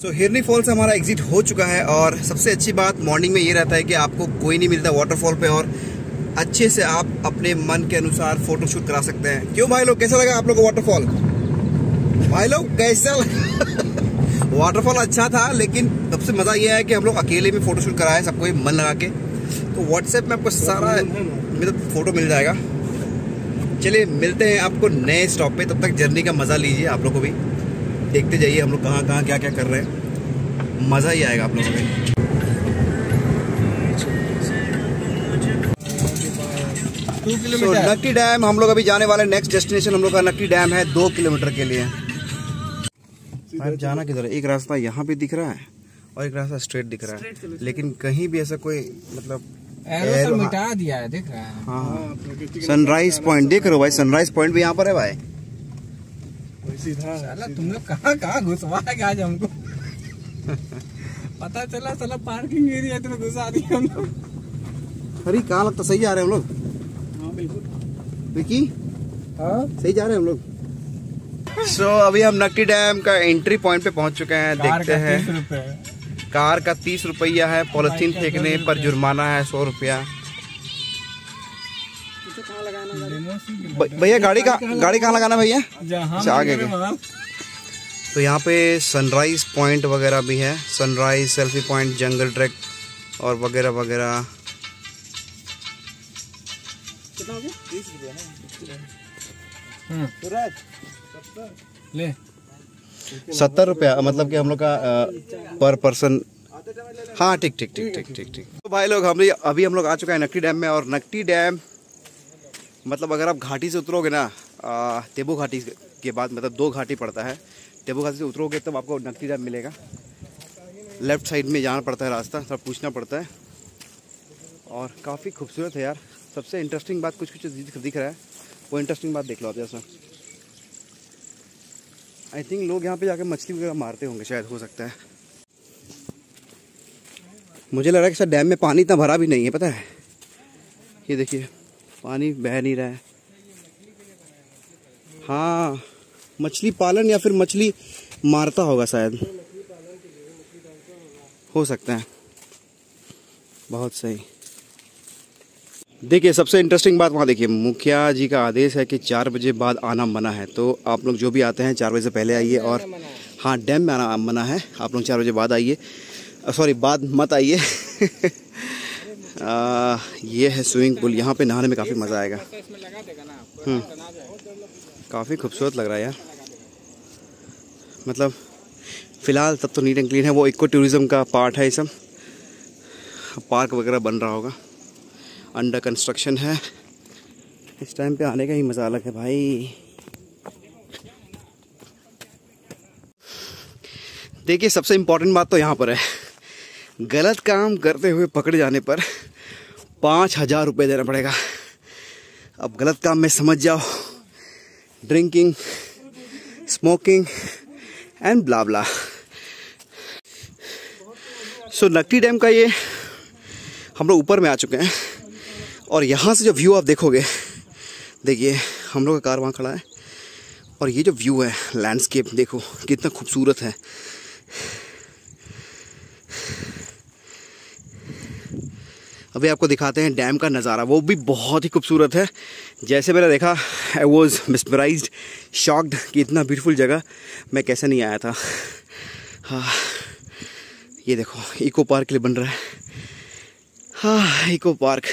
तो हिरनी फॉल से हमारा एग्जिट हो चुका है और सबसे अच्छी बात मॉर्निंग में ये रहता है कि आपको कोई नहीं मिलता वाटरफॉल पे और अच्छे से आप अपने मन के अनुसार फोटो शूट करा सकते हैं। क्यों भाई लोग, कैसा लगा आप लोग को वाटरफॉल? भाई लोग कैसा वाटरफॉल अच्छा था, लेकिन सबसे मजा ये है कि हम लोग अकेले में फोटो शूट कराए सबको मन लगा के। तो व्हाट्सएप में आपको सारा मतलब फोटो मिल जाएगा। चलिए मिलते हैं आपको नए स्टॉप पे, तब तक जर्नी का मजा लीजिए। आप लोग को भी देखते जाइए हम लोग कहाँ कहाँ क्या क्या कर रहे हैं, मजा ही आएगा आप लोगों को। So, नक्टी डैम हम लोग अभी जाने वाले, नेक्स्ट डेस्टिनेशन हम लोग का नक्टी डैम है 2 किलोमीटर के लिए। जाना किधर है? एक रास्ता यहाँ पे दिख रहा है और एक रास्ता स्ट्रेट दिख रहा है, लेकिन कहीं भी ऐसा कोई मतलब एरो मिटा दिया है, देख रहा है। हाँ, सनराइज पॉइंट देख रहे हो भाई, सनराइज पॉइंट भी यहाँ पर है भाई। साला तुम लोग कहाँ घुसवाएगा आज हमको? पता चला साला पार्किंग एरिया तुम्हें घुसा दिया हम लोग। अरे कहाँ लगता, सही जा रहे हैं हम लोग? विकी सही जा रहे हैं हम लोग। सो अभी हम नक्टी डैम का एंट्री पॉइंट पे पहुंच चुके हैं। देखते हैं, कार का 30 रुपया है, पॉलिथीन फेंकने पर जुर्माना है 100 रुपया। भैया गाड़ी कहाँ लगाना भैया? आगे तो यहाँ पे सनराइज पॉइंट वगैरह भी है, सनराइज सेल्फी पॉइंट, जंगल ट्रैक और वगैरह वगैरह। कितना हो गया? 30 रुपया ले 70 रुपया, मतलब कि हम लोग का पर पर्सन। हाँ ठीक ठीक ठीक ठीक ठीक ठीक। तो भाई लोग अभी हम लोग आ चुका है नक्टी डैम में। और नक्टी डैम मतलब अगर आप घाटी से उतरोगे ना, तेबू घाटी के बाद, मतलब 2 घाटी पड़ता है, तेबू घाटी से उतरोगे तब आपको नक्टी डैम मिलेगा। लेफ्ट साइड में जाना पड़ता है रास्ता, सब पूछना पड़ता है। और काफ़ी खूबसूरत है यार। सबसे इंटरेस्टिंग बात कुछ कुछ दिख रहा है, वो इंटरेस्टिंग बात देख लो आप। जैसा आई थिंक लोग यहाँ पे जाके मछली वगैरह मारते होंगे, शायद, हो सकता है। मुझे लग रहा है कि सर डैम में पानी इतना भरा भी नहीं है, पता है? ये देखिए पानी बह नहीं रहा है। हाँ, मछली पालन या फिर मछली मारता होगा शायद, हो सकता है। बहुत सही। देखिए सबसे इंटरेस्टिंग बात वहाँ देखिए, मुखिया जी का आदेश है कि 4 बजे बाद आना मना है। तो आप लोग जो भी आते हैं 4 बजे से पहले आइए। और हाँ, डैम में आना मना है, आप लोग 4 बजे बाद आइए, सॉरी बाद मत आइए। ये है स्विमिंग पूल, यहाँ पे नहाने में काफ़ी मज़ा आएगा। काफ़ी खूबसूरत लग रहा है यार। मतलब फ़िलहाल तब तो नीट एंड क्लीन है, वो इको टूरिज़्म का पार्ट है ये सब। पार्क वगैरह बन रहा होगा, अंडर कंस्ट्रक्शन है। इस टाइम पे आने का ही मज़ा अलग है भाई। देखिए सबसे इम्पोर्टेंट बात तो यहाँ पर है, गलत काम करते हुए पकड़े जाने पर 5000 रुपये देना पड़ेगा। अब गलत काम में समझ जाओ, drinking, smoking and blah blah. So Nakti dam का ये हम लोग ऊपर में आ चुके हैं और यहाँ से जो व्यू आप देखोगे, देखिए हम लोग का कार वहाँ खड़ा है और ये जो व्यू है, लैंडस्केप देखो कितना खूबसूरत है। अभी आपको दिखाते हैं डैम का नज़ारा, वो भी बहुत ही खूबसूरत है। जैसे मैंने देखा, आई वॉज मिसमराइज्ड, शॉक्ड कि इतना ब्यूटीफुल जगह मैं कैसे नहीं आया था। हाँ, ये देखो इको पार्क के लिए बन रहा है। हाँ, इको पार्क।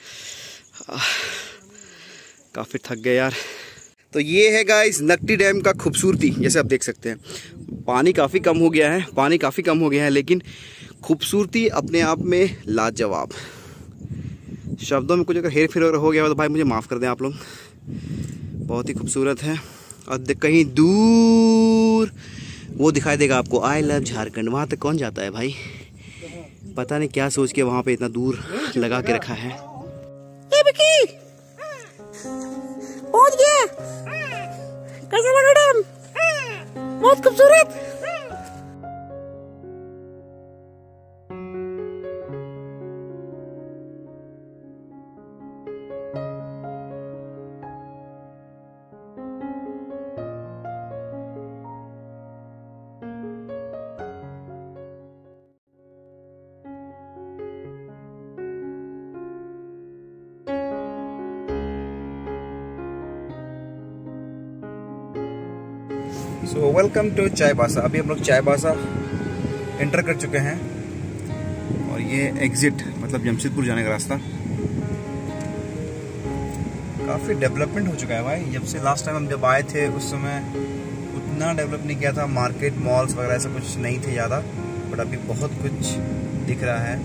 काफ़ी थक गए यार। तो ये है गाइस नक्टी डैम का खूबसूरती। जैसे आप देख सकते हैं पानी काफ़ी कम हो गया है, लेकिन खूबसूरती अपने आप में लाजवाब। शब्दों में कुछ अगर हेर फेर हो गया हो तो भाई मुझे माफ़ कर दें आप लोग। बहुत ही खूबसूरत है। और कहीं दूर वो दिखाई देगा आपको, आई लव झारखंड। वहाँ तक कौन जाता है भाई? पता नहीं क्या सोच के वहाँ पे इतना दूर लगा के रखा है। पहुंच गया। कैसा लगा डैम? बहुत खूबसूरत। So welcome to Chaibasa. अभी हम लोग चाईबासा एंटर कर चुके हैं और ये एग्जिट मतलब जमशेदपुर जाने का रास्ता। काफ़ी डेवलपमेंट हो चुका है भाई। जब से लास्ट टाइम हम जब आए थे उस समय उतना डेवलप नहीं किया था, मार्केट मॉल्स वगैरह ऐसा कुछ नहीं थे ज़्यादा, बट अभी बहुत कुछ दिख रहा है।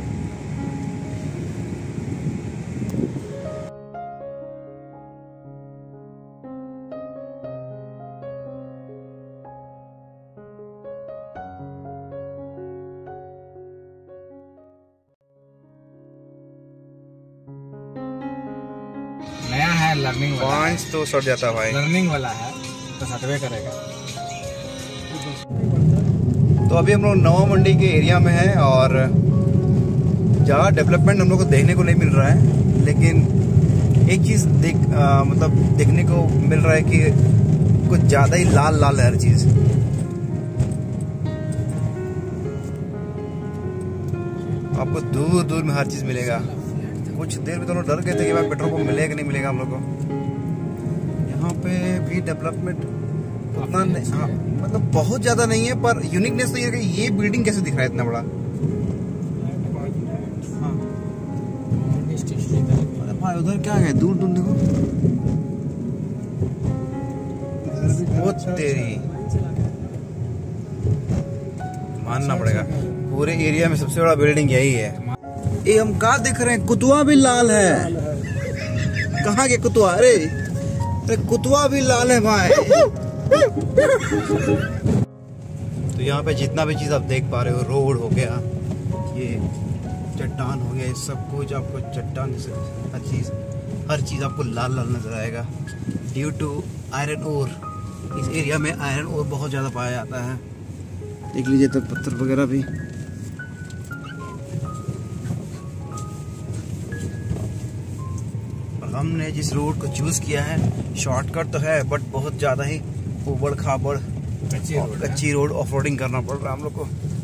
नया है, लर्निंग वाला है। 5 तो सट जाता है भाई। लर्निंग वाला है तो सटवे करेगा। तो अभी हम लोग नवा मंडी के एरिया में हैं और ज़्यादा डेवलपमेंट हम लोग को देखने को नहीं मिल रहा है, लेकिन एक चीज़ मतलब देखने को मिल रहा है कि कुछ ज़्यादा ही लाल लाल है हर चीज़। आपको दूर दूर में हर चीज़ मिलेगा। कुछ देर में तो लोग डर गए थे कि भाई पेट्रोल पंप मिलेगा कि नहीं मिलेगा हम लोग को। यहाँ पे भी डेवलपमेंट उतना नहीं, हाँ, मतलब बहुत ज़्यादा नहीं है, पर यूनिकनेस तो ये है कि ये बिल्डिंग कैसे दिख रहा है इतना बड़ा। हाँ अरे भाई उधर क्या है, दूर दूर देखो। बहुत तेरी मानना पड़ेगा, पूरे एरिया में सबसे बड़ा बिल्डिंग यही है। ये हम कहा देख रहे हैं, कुतवा भी लाल है। कहाँ के कुतवा? अरे कुतवा भी लाल है भाई। तो यहाँ पे जितना भी चीज़ आप देख पा रहे हो, रोड हो गया, ये चट्टान हो गया, सब कुछ आपको चट्टान से हर चीज़ आपको लाल लाल नजर आएगा ड्यू टू आयरन ओर। इस एरिया में आयरन ओर बहुत ज़्यादा पाया जाता है। देख लीजिए तो पत्थर वगैरह भी। हमने जिस रोड को चूज किया है, शॉर्टकट तो है बट बहुत ज्यादा ही उबड़ खाबड़ कच्ची रोड ऑफ रोडिंग करना पड़ रहा है हम लोग को।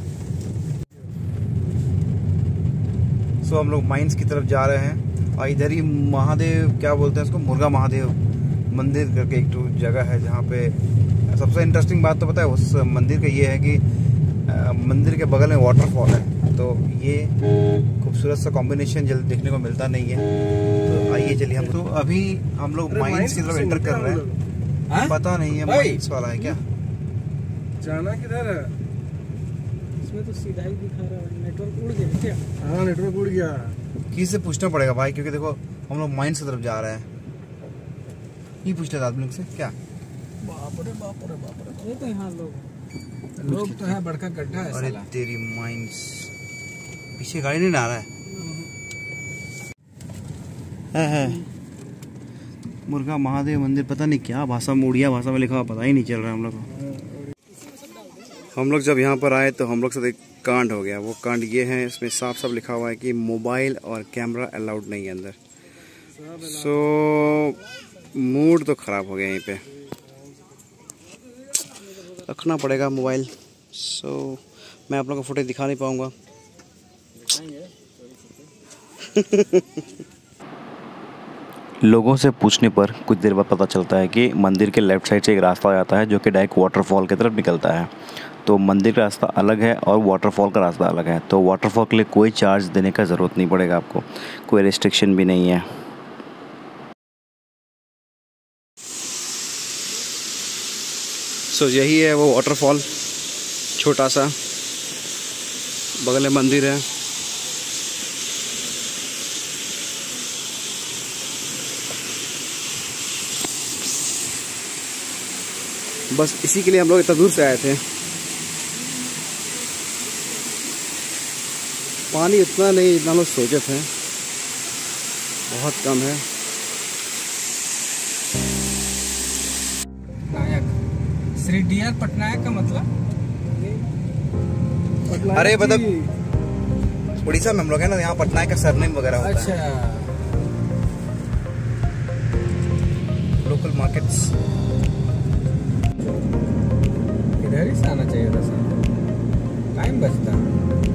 सो हम लोग माइंस की तरफ जा रहे हैं और इधर ही महादेव, क्या बोलते हैं उसको, मुर्गा महादेव मंदिर करके एक तो जगह है जहाँ पे सबसे इंटरेस्टिंग बात तो पता है उस मंदिर का ये है कि मंदिर के बगल में वाटरफॉल है। तो ये खूबसूरत सा कॉम्बिनेशन जल्दी देखने को मिलता नहीं है। तो आइए चलिए हम तो अभी हम लोग माइंस की तरफ एंटर कर रहे हैं। पता नहीं है माइंस वाला है क्या, जाना किधर है? इसमें तो सीधा ही दिखा रहा है। नेटवर्क उड़ गया क्या? हाँ नेटवर्क उड़ गया। किसी से पूछना पड़ेगा भाई, क्योंकि देखो हम लोग माइंस की तरफ जा रहे हैं। ये पूछ लेता आदमी से क्या। बाप रे बाप रे बाप रे। ये तो यहाँ लोग तो है, बड़का गड्ढा है। अरे तेरी माइंस, पीछे गाड़ी नहीं आ रहा है। मुर्गा महादेव मंदिर, पता नहीं क्या भाषा में, उड़िया भाषा में लिखा हुआ, पता ही नहीं चल रहा है हम लोग को। हम लोग जब यहाँ पर आए तो हम लोग से एक कांड हो गया। वो कांड ये है, इसमें साफ साफ लिखा हुआ है कि मोबाइल और कैमरा अलाउड नहीं है अंदर। सो मूड तो खराब हो गया यहीं पे, रखना पड़ेगा मोबाइल। सो मैं आप लोगों को फुटेज दिखा नहीं पाऊंगा। लोगों से पूछने पर कुछ देर बाद पता चलता है कि मंदिर के लेफ्ट साइड से एक रास्ता आ जाता है जो कि डायरेक्ट वाटरफॉल की तरफ निकलता है। तो मंदिर का रास्ता अलग है और वाटरफॉल का रास्ता अलग है। तो वाटरफॉल के लिए कोई चार्ज देने का ज़रूरत नहीं पड़ेगा आपको, कोई रिस्ट्रिक्शन भी नहीं है। सो यही है वो वाटरफॉल, छोटा सा, बगल में मंदिर है। बस इसी के लिए हम लोग इतना दूर से आए थे। पानी इतना नहीं जितना लोग सोचे थे, बहुत कम है। श्री डी.आर. पटनायक का मतलब? अरे मतलब उड़ीसा में हम लोग है ना, यहाँ पटनायक का सरनेम वगैरह होता है। अच्छा, लोकल मार्केट्स इधर ही से आना चाहिए था सर। टाइम बचता,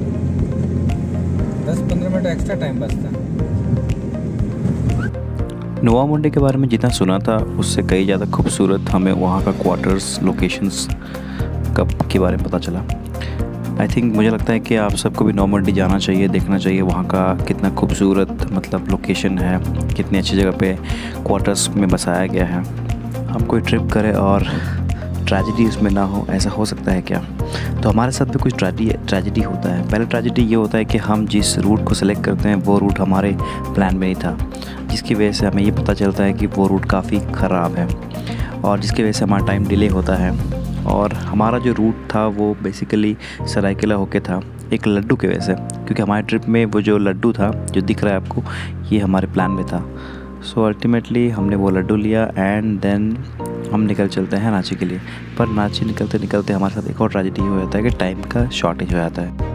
10-15 मिनट एक्स्ट्रा टाइम बचता। नोवामुंडी के बारे में जितना सुना था उससे कई ज़्यादा खूबसूरत हमें वहाँ का क्वार्टर्स लोकेशंस के बारे में पता चला। आई थिंक मुझे लगता है कि आप सबको भी नोवामुंडी जाना चाहिए, देखना चाहिए वहाँ का कितना खूबसूरत मतलब लोकेशन है, कितनी अच्छी जगह पे क्वार्टर्स में बसाया गया है। हम कोई ट्रिप करें और ट्रेजेडी उसमें ना हो, ऐसा हो सकता है क्या? तो हमारे साथ भी कुछ ट्रेजेडी होता है। पहले ट्रेजेडी ये होता है कि हम जिस रूट को सिलेक्ट करते हैं वो रूट हमारे प्लान में नहीं था, जिसकी वजह से हमें ये पता चलता है कि वो रूट काफ़ी ख़राब है और जिसकी वजह से हमारा टाइम डिले होता है। और हमारा जो रूट था वो बेसिकली सरायकेला होके था, एक लड्डू की वजह से, क्योंकि हमारे ट्रिप में वो जो लड्डू था जो दिख रहा है आपको, ये हमारे प्लान में था। सो अल्टीमेटली हमने वो लड्डू लिया एंड देन हम निकल चलते हैं रांची के लिए। पर रांची निकलते निकलते हमारे साथ एक और ट्रेजेडी हो जाता है कि टाइम का शॉर्टेज हो जाता है।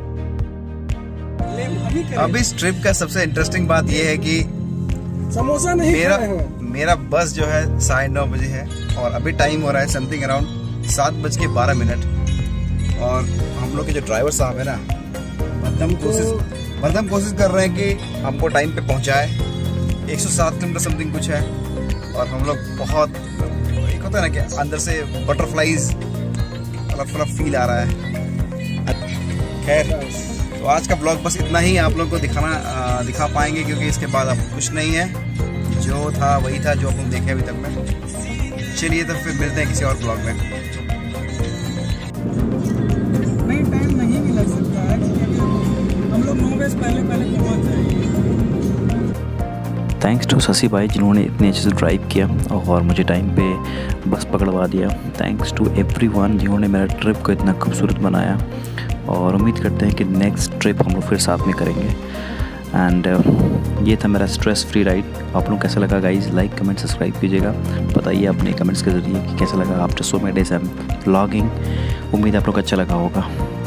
अब इस ट्रिप का सबसे इंटरेस्टिंग बात यह है कि समोसा नहीं मेरा बस जो है 9:30 बजे है और अभी टाइम हो रहा है समथिंग अराउंड 7:12 और हम लोग के जो ड्राइवर साहब है ना, बदम कोशिश कर रहे हैं कि हमको टाइम पे पहुंचाए। 107 किलोमीटर समथिंग कुछ है और हम लोग बहुत, एक होता है ना कि अंदर से बटरफ्लाईज वाला फील आ रहा है। खैर, तो आज का ब्लॉग बस इतना ही आप लोग को दिखा पाएंगे, क्योंकि इसके बाद अब कुछ नहीं है, जो था वही था जो हम देखे अभी तक में। चलिए तो फिर मिलते हैं किसी और ब्लॉग में। नहीं, टाइम नहीं भी लग सकता है क्योंकि हम लोग 9 बजे पहले पहुंच जाएंगे। थैंक्स टू शशि भाई जिन्होंने इतने अच्छे से ड्राइव किया और मुझे टाइम पे बस पकड़वा दिया। थैंक्स टू एवरीवन जिन्होंने मेरा ट्रिप को इतना खूबसूरत बनाया और उम्मीद करते हैं कि नेक्स्ट ट्रिप हम लोग फिर साथ में करेंगे। एंड ये था मेरा स्ट्रेस फ्री राइड। आप लोग कैसा लगा गाइज? लाइक कमेंट सब्सक्राइब कीजिएगा, बताइए अपने कमेंट्स के ज़रिए कि कैसा लगा after so many days I am vlogging. उम्मीद आप लोग को अच्छा लगा होगा।